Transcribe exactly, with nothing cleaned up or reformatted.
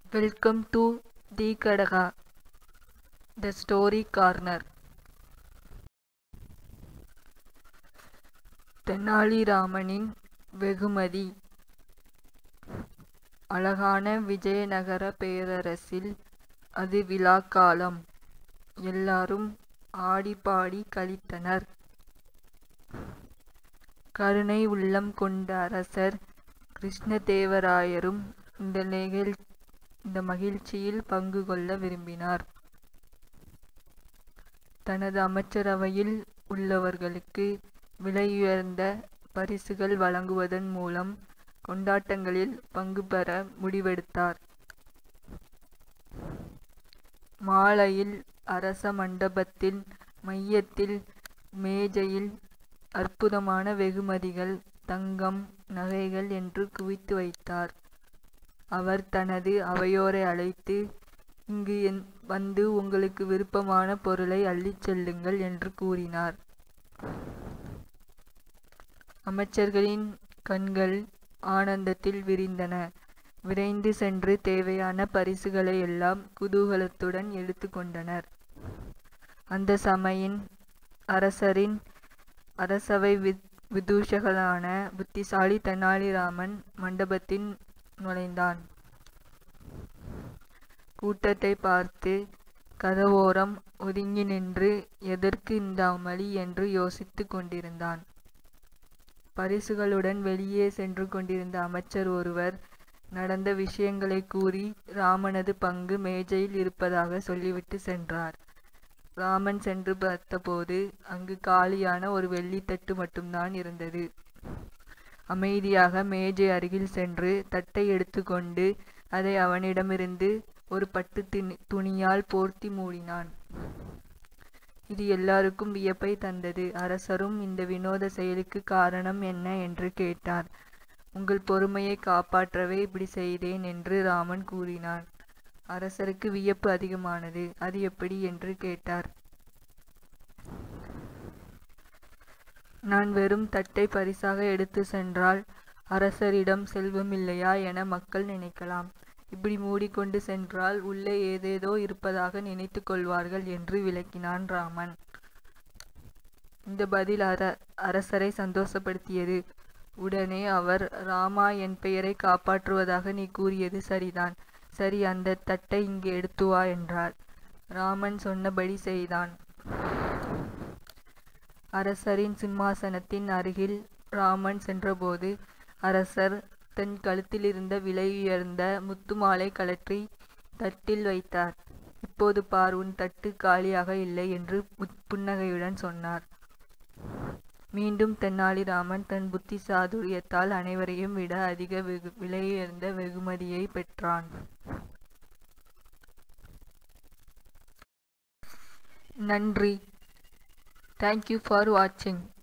Welcome to the Kadaka, the story corner. தெனாலிராமனின் வெகுமதி. அழகான விஜயநகர பேரரசில் அது விழாக்காலம். எல்லாரும் ஆடிப்பாடி களித்தனர். கருணை உள்ளம் கொண்ட அரசர் கிருஷ்ணதேவராயரும் இந்த நிகழ் இந்த மகிழ்ச்சியில் பங்கு கொள்ள விரும்பினார். தனது அமைச்சரவையில் உள்ளவர்களுக்கு விலையுயர்ந்த பரிசுகள் வழங்குவதன் மூலம் கொண்டாட்டங்களில் பங்கு பெற முடிவெடுத்தார். மாலையில் அரச மண்டபத்தின் மையத்தில் மேஜையில் அற்புதமான வெகுமதிகள், தங்கம், நகைகள் என்று குவித்து வைத்தார். அவர் தனது அவையோரை அழைத்து, இங்கு வந்து உங்களுக்கு விருப்பமான பொருளை அள்ளிச் செல்லுங்கள் என்று கூறினார். அமைச்சர்களின் கண்கள் ஆனந்தத்தில் விரிந்தன. விரைந்து சென்று தேவையான பரிசுகளை எல்லாம் குதூகலத்துடன் எடுத்து கொண்டனர். அந்த சமயம் அரசரின் அரசவை விதூஷகனான புத்திசாலி தெனாலிராமன் மண்டபத்தின் நுழைந்தான். கூட்டத்தை பார்த்து கதவோரம் ஒதுங்கி நின்று எதற்கு இந்த அமளி என்று யோசித்து கொண்டிருந்தான். பரிசுகளுடன் வெளியே சென்று கொண்டிருந்த அமைச்சர் ஒருவர் நடந்த விஷயங்களை கூறி ராமனது பங்கு மேஜையில் இருப்பதாக சொல்லிவிட்டு சென்றார். ராமன் சென்று பார்த்தபோது அங்கு காலியான ஒரு வெள்ளித்தட்டு மட்டும்தான் இருந்தது. அமைதியாக மேஜை அருகில் சென்று தட்டை எடுத்துக்கொண்டு அதை அவனிடமிருந்து ஒரு பட்டு துணியால் போர்த்தி மூடினான். இது எல்லாருக்கும் வியப்பை தந்தது. அரசரும் இந்த வினோத செயலுக்கு காரணம் என்ன என்று கேட்டார். உங்கள் பொறுமையை காப்பாற்றவே இப்படி செய்தேன் என்று ராமன் கூறினான். அரசருக்கு வியப்பு அதிகமானது. அது எப்படி என்று கேட்டார். நான் வெறும் தட்டை பரிசாக எடுத்து சென்றால் அரசரிடம் செல்வம் இல்லையா என மக்கள் நினைக்கலாம். இப்படி மூடிக்கொண்டு சென்றால் உள்ளே ஏதேதோ இருப்பதாக நினைத்து கொள்வார்கள் என்று விளக்கினான் ராமன். இந்த பதில் அர அரசரை சந்தோஷப்படுத்தியது. உடனே அவர், ராமா, என் பெயரை காப்பாற்றுவதாக நீ கூறியது சரிதான். சரி, அந்த தட்டை இங்கே எடுத்து வா என்றார். ராமன் சொன்னபடி செய்தான். அரசரின் சிம்மாசனத்தின் அருகில் ராமன் சென்றபோது அரசர் தன் கழுத்திலிருந்த விலையுயர்ந்த முத்துமாலை கழற்றி தட்டில் வைத்தார். இப்போது பார், உன் தட்டு காலியாக இல்லை என்று புன்னகையுடன் சொன்னார். மீண்டும் தெனாலிராமன் தன் புத்தி சாதுரியத்தால் அனைவரையும் விட அதிக வெகு விலையுயர்ந்த வெகுமதியை பெற்றான். நன்றி. Thank you for watching.